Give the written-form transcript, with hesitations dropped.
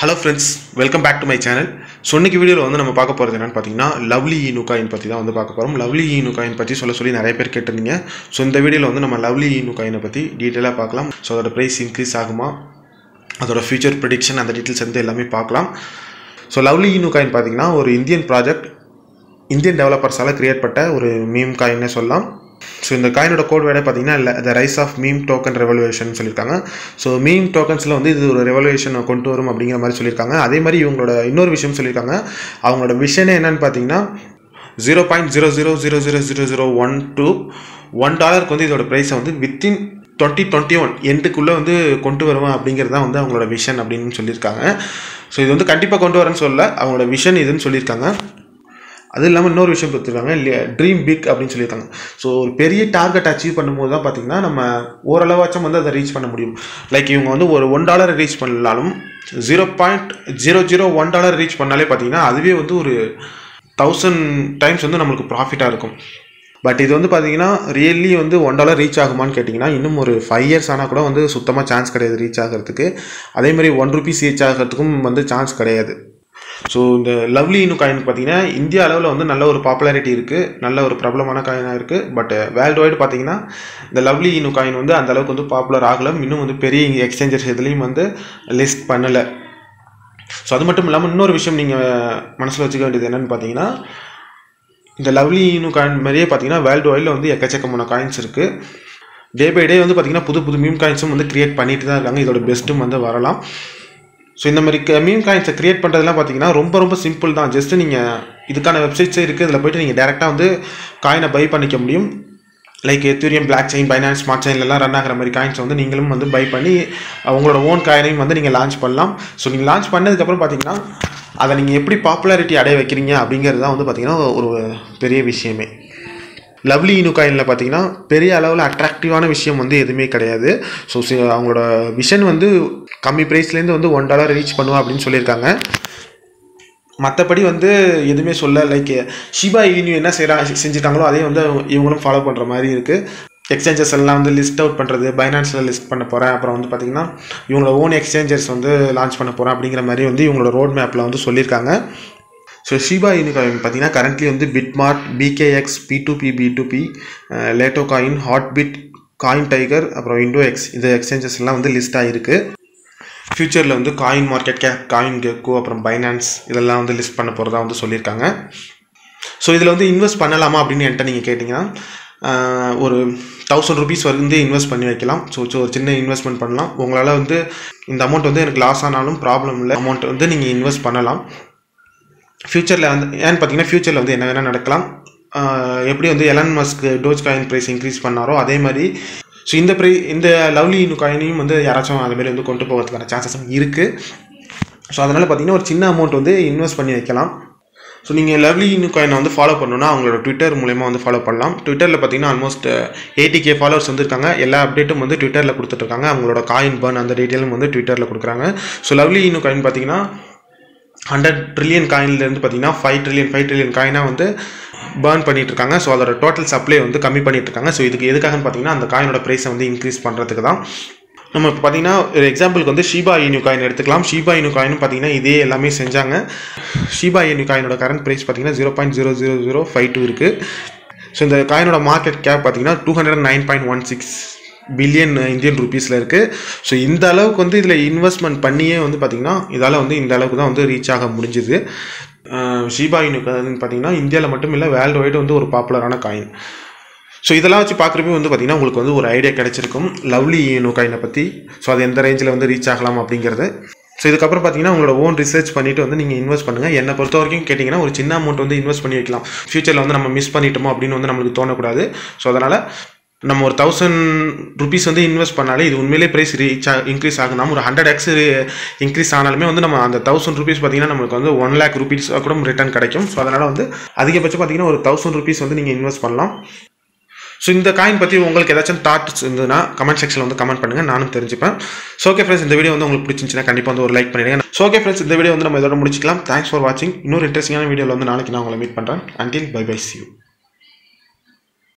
Hello friends, welcome back to my channel. So இன்னைக்கு வீடியோல வந்து நம்ம பார்க்க போறது என்னன்னு பாத்தீங்கன்னா லவ்லி ஈனு காயின் பத்தி தான் வந்து பார்க்க போறோம். லவ்லி ஈனு காயின் பத்தி சொல்லி நிறைய பேர் கேட்டிருந்தீங்க. சோ இந்த வீடியோல வந்து நம்ம லவ்லி ஈனு காயினை பத்தி டீடைலா பார்க்கலாம். சோ அதோட பிரைஸ் இன்கிரீஸ் ஆகுமா, அதோட ஃபியூச்சர் ப்ரெடிக்ஷன் அந்த டீடைல்ஸ் வந்து எல்லாமே பார்க்கலாம். சோ லவ்லி ஈனு காயின் பாத்தீங்கன்னா ஒரு இந்தியன் ப்ராஜெக்ட், இந்தியன் டெவலப்பர்ஸால கிரியேட் பண்ண ஒரு மீம் காயின்னே சொல்லலாம். ஸோ இந்த காயினோட கோட் வேர்டே பார்த்தீங்கன்னா the rise of meme token revolution சொல்லியிருக்காங்க. ஸோ மீம் டோக்கன்ஸில் வந்து இது ஒரு ரெவல்யூஷனை கொண்டு வரும் அப்படிங்கிற மாதிரி சொல்லியிருக்காங்க. அதே மாதிரி இவங்களோட இன்னொரு விஷயம் சொல்லியிருக்காங்க. அவங்களோட விஷனே என்னன்னு பார்த்தீங்கன்னா $0.00000012 வந்து இதோட ப்ரைஸை வந்து வித்தின் 2021 எண்டுக்குள்ளே வந்து கொண்டு வருவேன் அப்படிங்கிறது தான் வந்து அவங்களோட விஷன் அப்படின்னு சொல்லியிருக்காங்க. ஸோ இது வந்து கண்டிப்பாக கொண்டு வரேன்னு சொல்ல, அவங்களோட விஷன் இதுன்னு சொல்லியிருக்காங்க. அது இல்லாமல் இன்னொரு விஷயம் கொடுத்துருக்காங்க, ட்ரீம் பிக் அப்படின்னு சொல்லியிருக்காங்க. ஸோ ஒரு பெரிய டார்கெட் அச்சீவ் பண்ணும்போது தான் பார்த்தீங்கன்னா நம்ம ஓரளவாச்சும் வந்து அதை ரீச் பண்ண முடியும். லைக் இவங்க வந்து ஒரு $1 ரீச் பண்ணாலும் $0.001 ரீச் பண்ணாலே பார்த்தீங்கன்னா அதுவே வந்து ஒரு 1000 டைம்ஸ் வந்து நம்மளுக்கு ப்ராஃபிட்டாக இருக்கும். பட் இது வந்து பார்த்தீங்கன்னா ரியல்லி வந்து $1 ரீச் ஆகுமான்னு கேட்டிங்கன்னா இன்னும் ஒரு 5 இயர்ஸ் ஆனால் கூட வந்து சுத்தமாக சான்ஸ் கிடையாது ரீச் ஆகிறதுக்கு. அதே மாதிரி ₹1 ரீச் ஆகிறதுக்கும் வந்து சான்ஸ் கிடையாது. ஸோ இந்த லவ்லி ஈனு காயின் பார்த்தீங்கன்னா இந்தியா அளவில் வந்து நல்ல ஒரு பாப்புலாரிட்டி இருக்குது, நல்ல ஒரு பிரபலமான காயினாக இருக்குது. பட் வேர்ல்டு வைடு பார்த்தீங்கன்னா இந்த லவ்லி ஈனு காயின் வந்து அந்த அளவுக்கு வந்து பாப்புலர் ஆகலை. இன்னும் வந்து பெரிய எக்ஸ்சேஞ்சர்ஸ் எதுலேயும் வந்து லிஸ்ட் பண்ணலை. ஸோ அது மட்டும் இல்லாமல் இன்னொரு விஷயம் நீங்கள் மனசில் வச்சுக்க வேண்டியது என்னென்னு பார்த்தீங்கன்னா, இந்த லவ்லி ஈனு காயின் மாதிரியே பார்த்தீங்கன்னா வேர்ல்டு வைடில் வந்து எக்கச்சக்கமான காயின்ஸ் இருக்குது. டே பை டே வந்து பார்த்தீங்கன்னா புது மீம் காயின்ஸும் வந்து கிரியேட் பண்ணிட்டு தான் இருக்காங்க. இதோட பெஸ்ட்டும் வந்து வரலாம். ஸோ இந்த மாதிரி மீம் காயின்ஸை கிரியேட் பண்ணுறதுலாம் பார்த்தீங்கன்னா ரொம்ப சிம்பிள் தான். ஜஸ்ட்டு நீங்கள் இதுக்கான வெப்சைட்ஸே இருக்குது, இதில் போய்ட்டு நீங்கள் டேரெக்டாக வந்து காயினை பை பண்ணிக்க முடியும். Like Ethereum, blockchain, Binance, smart செயின்லாம் ரன் ஆகிற மாதிரி காயின்ஸ் வந்து நீங்களும் வந்து பை பண்ணி உங்களோட ஓன் காயினையும் வந்து நீங்கள் லான்ச் பண்ணலாம். ஸோ நீங்கள் லான்ச் பண்ணதுக்கப்புறம் பார்த்தீங்கன்னா அதை நீங்கள் எப்படி பாப்புலாரிட்டி அடைய வைக்கிறீங்க அப்படிங்கிறது தான் வந்து பார்த்தீங்கன்னா ஒரு பெரிய விஷயமே. லவ்லி ஈனு காயினில் பார்த்தீங்கன்னா பெரிய அளவில் அட்ராக்டிவான விஷயம் வந்து எதுவுமே கிடையாது. ஸோ அவங்களோட விஷன் வந்து கம்மி ப்ரைஸ்லேருந்து வந்து $1 ரீச் பண்ணுவா அப்படின்னு சொல்லியிருக்காங்க. மற்றபடி வந்து எதுவுமே சொல்ல. லைக் ஷிபா ஈனு என்ன செஞ்சுருக்காங்களோ அதே வந்து இவங்களும் ஃபாலோ பண்ணுற மாதிரி இருக்குது. எக்ஸ்சேஞ்சர்ஸ் எல்லாம் வந்து லிஸ்ட் அவுட் பண்ணுறது, பைனான்ஸில் லிஸ்ட் பண்ண போகிறேன், அப்புறம் வந்து பார்த்திங்கன்னா இவங்களோட ஓன் எக்ஸ்சேஞ்சர்ஸ் வந்து லான்ச் பண்ண போகிறேன் அப்படிங்கிற மாதிரி வந்து இவங்களோட ரோட் மேப்பில் வந்து சொல்லியிருக்காங்க. ஸோ ஷிபா ஈனு காயின் பார்த்தீங்கன்னா கரண்ட்லி வந்து பிட்மார்ட், BKX, P2P, லேட்டோ காயின், ஹாட்பிட், காயின் டைகர், அப்புறம் இண்டோஎக்ஸ் இந்த எக்ஸ்சேஞ்சஸ் எல்லாம் வந்து லிஸ்ட் ஆகிருக்கு. ஃபியூச்சரில் வந்து CoinMarketCap, CoinGecko, அப்புறம் பைனான்ஸ் இதெல்லாம் வந்து லிஸ்ட் பண்ண போகிறதா வந்து சொல்லியிருக்காங்க. ஸோ இதில் வந்து இன்வெஸ்ட் பண்ணலாமா அப்படின்னு என்கிட்ட நீங்கள் கேட்டிங்கன்னா ஒரு $1000 வந்து இன்வெஸ்ட் பண்ணி வைக்கலாம். ஸோ ஒரு சின்ன இன்வெஸ்ட்மெண்ட் பண்ணலாம். உங்களால் வந்து இந்த அமௌண்ட் வந்து எனக்கு லாஸ் ஆனாலும் ப்ராப்ளம் இல்லை, அமௌண்ட் வந்து நீங்கள் இன்வெஸ்ட் பண்ணலாம். ஃபியூச்சரில் வந்து ஏன்னு பார்த்தீங்கன்னா ஃபியூச்சரில் வந்து என்ன வேணால் நடக்கலாம். எப்படி வந்து Elon Musk Dogecoin price increase பண்ணாரோ அதே மாதிரி ஸோ இந்த லவ்லி ஈனு காயினையும் வந்து யாராச்சும் அதுமாரி வந்து கொண்டு போகிறதுக்கான சான்சஸும் இருக்குது. ஸோ அதனால் பார்த்தீங்கன்னா ஒரு சின்ன அமௌண்ட் வந்து இன்வெஸ்ட் பண்ணி வைக்கலாம். ஸோ நீங்கள் லவ்லி ஈனு காயினை வந்து ஃபாலோ பண்ணணுன்னா அவங்களோட ட்விட்டர் மூலமாக வந்து ஃபாலோ பண்ணலாம். ட்விட்டரில் பார்த்தீங்கன்னா ஆல்மோஸ்ட் 80K ஃபாலோவர்ஸ் வந்துருக்காங்க. எல்லா அப்டேட்டும் வந்து ட்விட்டரில் கொடுத்துட்ருக்காங்க. அவங்களோட காயின் பர்ன் அந்த டீட்டெயிலும் வந்து ட்விட்டரில் கொடுக்குறாங்க. ஸோ லவ்லி ஈனு காயின் பார்த்தீங்கன்னா 100 ட்ரில்லியன் காயின்லேருந்து பார்த்தீங்கன்னா 5 ட்ரில்லியன் காயினாக வந்து பேர்ன் பண்ணிட்டு இருக்காங்க. ஸோ அதோட டோட்டல் சப்ளை வந்து கம்மி பண்ணிட்டு இருக்காங்க. ஸோ இதுக்கு எதுக்காகன்னு பார்த்தீங்கன்னா அந்த காயினோட ப்ரைஸை வந்து இன்க்ரீஸ் பண்ணுறதுக்கு தான். நம்ம இப்போ பார்த்தீங்கன்னா ஒரு எக்ஸாம்பிளுக்கு வந்து ஷிபா ஈனு காயின் எடுத்துக்கலாம். ஷிபா ஈனு காயினும் பார்த்தீங்கன்னா இதே எல்லாமே செஞ்சாங்க. ஷிபா ஈனு காயினோட கரண்ட் ப்ரைஸ் பார்த்தீங்கன்னா $0.00052 இருக்குது. ஸோ இந்த காயினோட மார்க்கெட் கேப் பார்த்தீங்கன்னா $209.16 பில்லியன் இந்தியன் ருபீஸில் இருக்குது. ஸோ இந்த அளவுக்கு வந்து இதில் இன்வெஸ்ட்மெண்ட் பண்ணியே வந்து பார்த்திங்கன்னா இதால் வந்து இந்த அளவுக்கு தான் வந்து ரீச் ஆக முடிஞ்சுது. ஷிபா ஈனு பார்த்தீங்கன்னா இந்தியாவில் மட்டும் இல்லை வேர்ல்டு வைடு வந்து ஒரு பாப்புலரான காயின். ஸோ இதெல்லாம் வச்சு பார்க்குறப்ப வந்து பார்த்திங்கன்னா உங்களுக்கு வந்து ஒரு ஐடியா கிடைச்சிருக்கும் லவ்லி ஈனு காயினை பற்றி. ஸோ அது எந்த ரேஞ்சில் வந்து ரீச் ஆகலாம் அப்படிங்கிறது. ஸோ இதுக்கப்புறம் பார்த்தீங்கன்னா உங்களோட ஓன் ரிசர்ச் பண்ணிவிட்டு வந்து நீங்கள் இன்வெஸ்ட் பண்ணுங்கள். என்னை பொறுத்த வரைக்கும் கேட்டிங்கன்னா ஒரு சின்ன அமௌண்ட் வந்து இன்வெஸ்ட் பண்ணி வைக்கலாம். ஃபியூச்சரில் வந்து நம்ம மிஸ் பண்ணிட்டோமோ அப்படின்னு வந்து நம்மளுக்கு தோணக்கூடாது. ஸோ அதனால் நம்ம ஒரு $1000 வந்து இன்வெஸ்ட் பண்ணாலே இது உண்மையிலே ப்ரைஸ் இன்க்ரீஸ் ஆகணும். ஒரு 100x இன்க்ரீஸ் ஆனாலுமே வந்து நம்ம அந்த $1000 பார்த்தீங்கன்னா நம்மளுக்கு வந்து $1,00,000 கூட ரிட்டர்ன் கிடைக்கும். ஸோ அதனால் வந்து அதிகபட்சம் பார்த்தீங்கன்னா ஒரு $1000 வந்து நீங்கள் இன்வெஸ்ட் பண்ணலாம். ஸோ இந்த காயின் பற்றி உங்களுக்கு ஏதாச்சும் தாட்ஸ் இருந்ததுன்னா கமெண்ட் செக்ஷனில் வந்து கமெண்ட் பண்ணுங்கள், நானும் தெரிஞ்சுப்பேன். ஸோ ஓகே ஃப்ரெண்ட்ஸ், இந்த வீடியோ வந்து உங்களுக்கு பிடிச்சிருந்துச்சுன்னா கண்டிப்பாக வந்து ஒரு லைக் பண்ணிடுங்க. ஸோ ஓகே ஃப்ரெண்ட்ஸ், இந்த வீடியோ வந்து நம்ம இதோட முடிச்சிக்கலாம். தேங்க்ஸ் ஃபார் வாட்சிங். இன்னொரு இன்ட்ரெஸ்டிங்கான வீடியோவில் வந்து நாளைக்கு நான் உங்களை மீட் பண்ணுறேன். Until bye bye, see you.